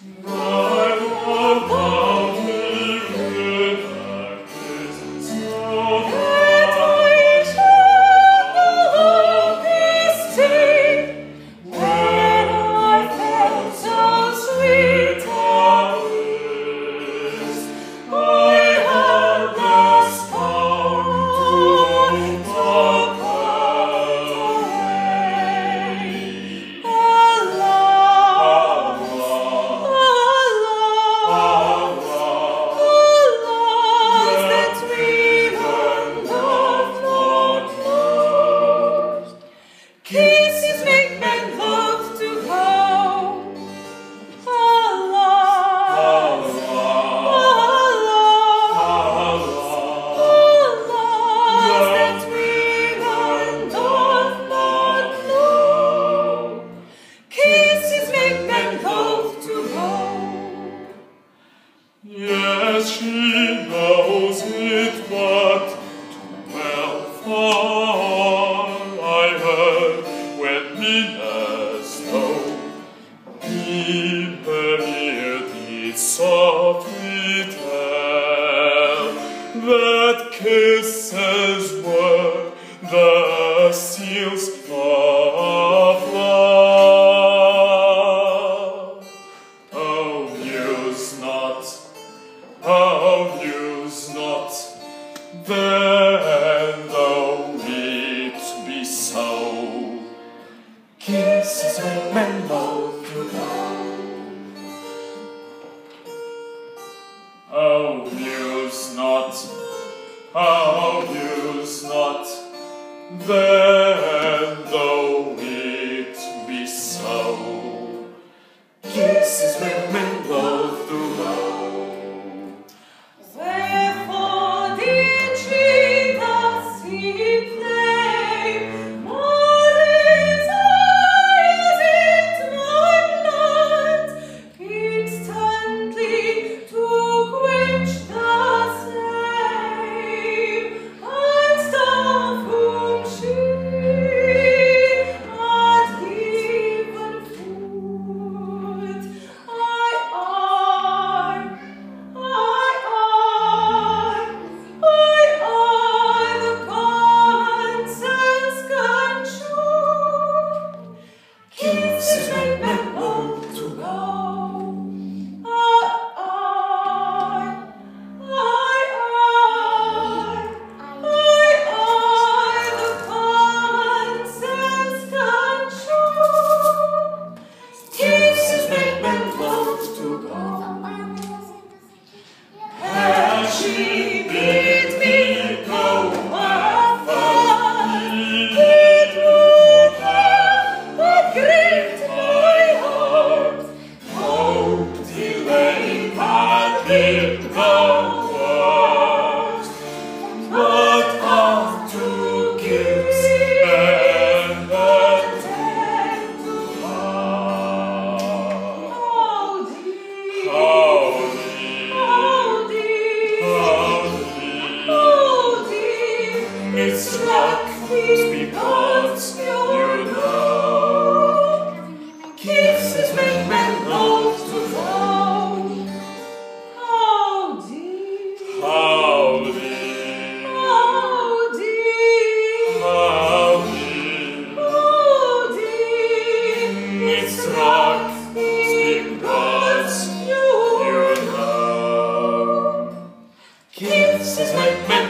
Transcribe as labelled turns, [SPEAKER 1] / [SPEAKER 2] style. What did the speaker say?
[SPEAKER 1] Yes, she knows it, but too well for I heard when Minesto in her ear did softly tell that kisses were the seals of love. Oh, use not, then though it be so, kisses make men loath to go. Oh, use not, then though it be so, kisses make men loath to go. It struck because you know kisses make men loath to go. How deep, how deep, how deep, how deep, how deep. It struck because you know kisses make men